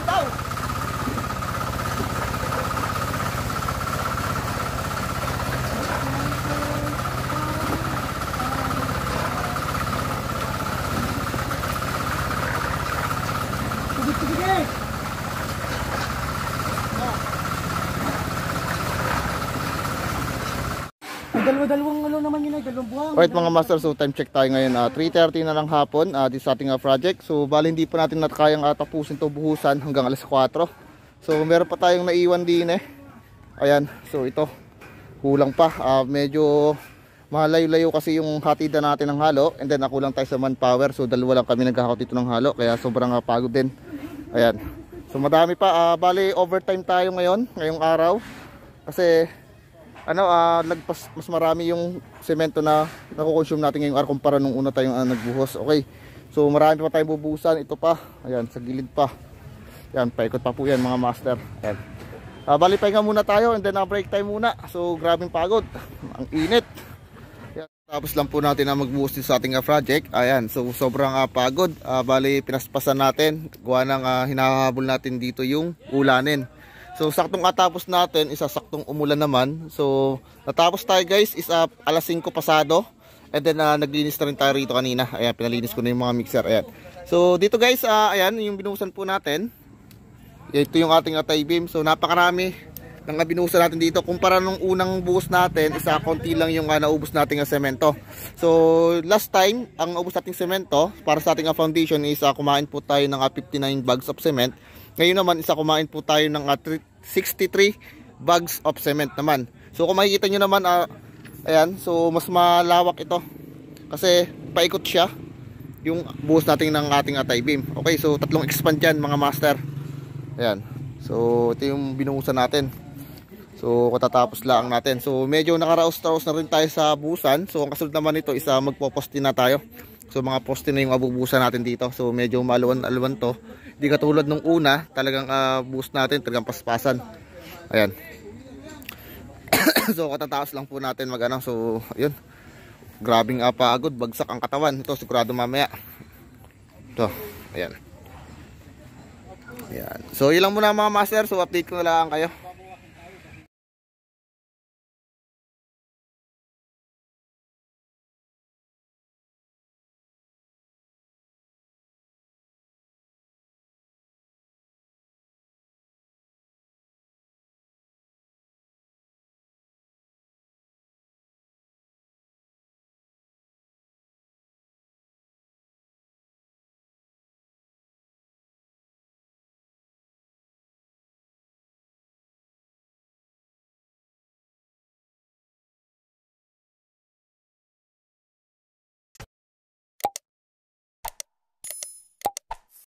daw. Dalawang ano naman yun ay, dalawang buwan. Alright mga master, so time check tayo ngayon. 3:30 na ng hapon, this ating project. So bali hindi pa natin kayang tapusin to buhusan hanggang alas 4. So meron pa tayong naiwan din eh. Ayan, so ito, kulang pa. Medyo malayo-layo kasi yung hatidan natin ng halo. And then kulang tayo sa manpower. So dalawa lang kami naghahakot dito ng halo. Kaya sobrang pagod din. Ayan, so madami pa. Bali overtime tayo ngayong araw. Kasi lagpas mas marami yung semento na nakukonsume natin ngayong araw kumpara nung una tayong nagbuhos. Okay, so marami pa tayong bubuhusan. Ito pa, ayan, sa gilid pa. Ayan, paikot pa po yan mga master. Ayan, bali pahinga muna tayo and then break time muna. So grabing pagod, ang init. Ayan, tapos lang po natin na magbuhos din sa ating project. Ayan, so sobrang pagod. Bali pinaspasan natin, gawa ng hinahabol natin dito yung ulanin. So saktong atapos natin, saktong umulan naman. So natapos tayo guys is alas 5 pasado. And then naglinis na rin tayo rito kanina. Ayan, pinalinis ko na yung mga mixer. Ayan. So dito guys, ayan yung binuhusan po natin. Ito yung ating tie-beam. So napakarami ng binuhusan natin dito. Kumpara nung unang buhos natin, konti lang yung naubos nating semento. So last time, ang naubos nating semento para sa ating foundation is kumain po tayo ng 59 bags of cement. Ngayon naman kumain po tayo ng 63 bags of cement naman. So kung makikita nyo naman, ayan, so mas malawak ito. Kasi paikot siya yung buhos natin ng ating tie-beam. Okay, so tatlong expand yan mga master. Ayan, so ito yung binuhusan natin. So katatapos lang natin. So medyo nakaraos-raos na rin tayo sa buhusan. So ang kasunod naman ito is magpo-poste na tayo. So mga poste na yung abubusan natin dito. So medyo maluwan-aluwan to. Hindi katulad nung una, talagang buhos natin, talagang paspasan. Ayan. So katataas lang po natin magano. So ayun. Grabing pagod, bagsak ang katawan. Ito sigurado mamaya. Ito, ayan. Ayan. So yun lang muna mga master. So update ko na lang kayo.